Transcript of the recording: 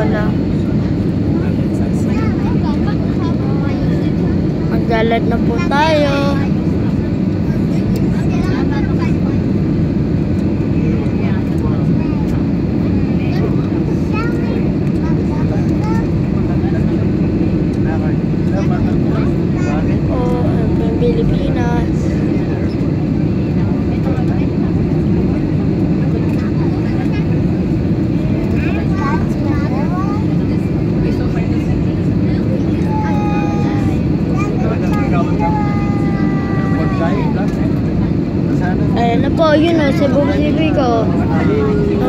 sila. Maglalad na po tayo. Pilipinas. Ayan na po, yun o, Cebu City ko.